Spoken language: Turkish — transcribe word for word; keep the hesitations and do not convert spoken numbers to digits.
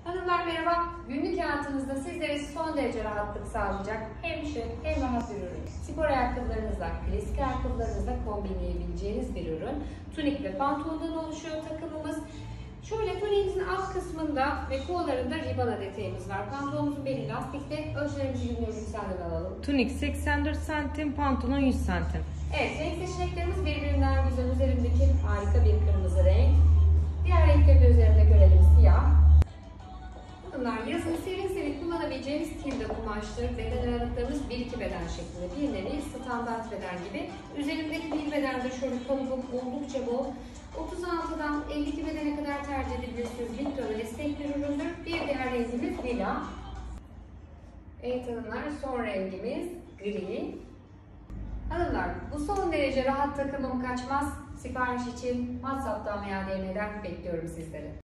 Hanımlar merhaba. Günlük hayatınızda sizlere son derece rahatlık sağlayacak hem şık hem rahat bir ürün. Spor ayakkabılarınızla, klasik ayakkabılarınızla kombinleyebileceğiniz bir ürün. Tunik ve pantolondan oluşuyor takımımız. Şöyle tuniğimizin alt kısmında ve kollarında ribana detayımız var. Pantolonumuzun beli lastikli. Ölçülerimizi günlüğü senden alalım. Tunik seksen dört santim, pantolon yüz santim. Evet, renk seçeneklerimiz birbirinden güzel. Üzerimdeki harika bir kırmızı renk. Diğer renkleri de üzerinde görelim, siyah. Bunlar yazın serin serin kullanabileceğiniz tilde kumaştır. Beden aralıklarımız bir iki beden şeklinde. Bir nevi standart beden gibi. Üzerimdeki bir bedende şöyle kalıbım oldukça bol. otuz altıdan elli iki bedene kadar tercih edebilirsiniz. Likralı esnek bir üründür. Bir diğer rengimiz lila. Evet hanımlar, son rengimiz gri. Hanımlar, bu son derece rahat takımım kaçmaz. Sipariş için WhatsApp'tan veya D M'den bekliyorum sizleri.